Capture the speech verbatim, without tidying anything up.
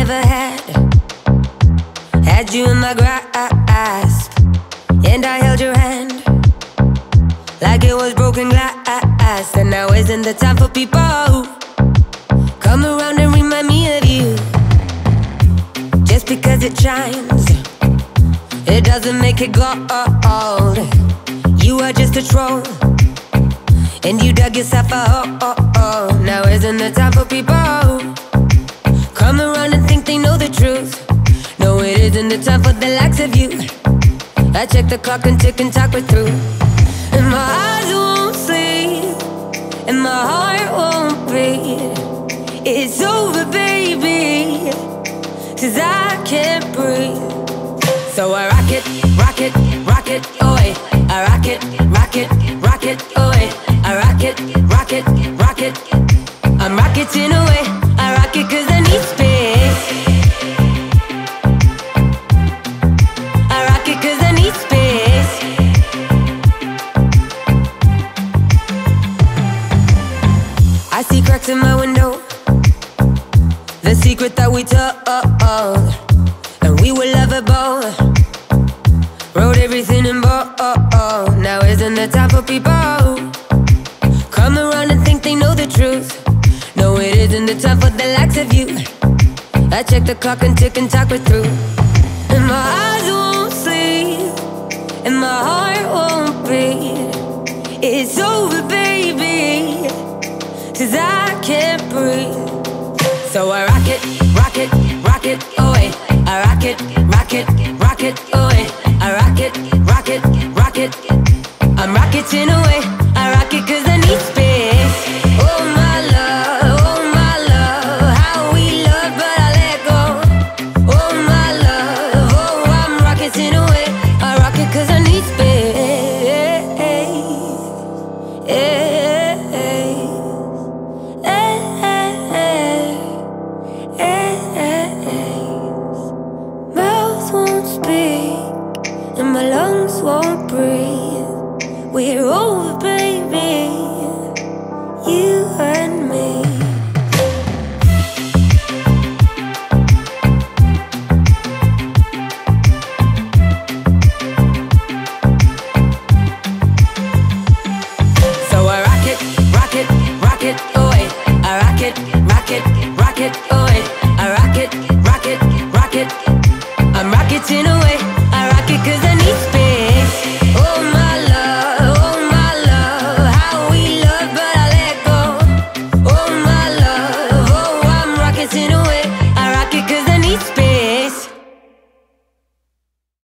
never had. Had you in my grasp, and I held your hand like it was broken glass. And now isn't the time for people who come around and remind me of you. Just because it shines, it doesn't make it gold. You are just a troll, and you dug yourself a hole. Now isn't the time for people who come around and think they know the truth. No, it isn't the time for the likes of you. I check the clock and tick and talk, we're through. And my eyes won't sleep, and my heart won't beat. It's over, baby, 'cause I can't breathe. So I rock it, rock it, rock it away. I rock it, rock it, rock it away. I rock it, rock it, rock it. I'm rocketing away. I rock it 'cause I need space. I rock it 'cause I need space. I see cracks in my window, the secret that we told, and we were lovable. Wrote everything in bold. Now isn't the time for people who come around and think they know the truth. No, it isn't the time for the likes of you. I check the clock and tick and talk, we're through. And my eyes won't sleep, and my heart won't beat. It's over, baby, 'cause I can't breathe. So I rock it, rock it, rock it away. I rock it, rock it, rock it away. I rock it, rock it, rock it. I'm rocketing away. I rock it 'cause I need space. Oh my love, oh my love, how we love but I let go. Oh my love, oh I'm rocketing away. I rock it 'cause I need space. Mouth won't speak and my lungs won't breathe. We're over, baby. You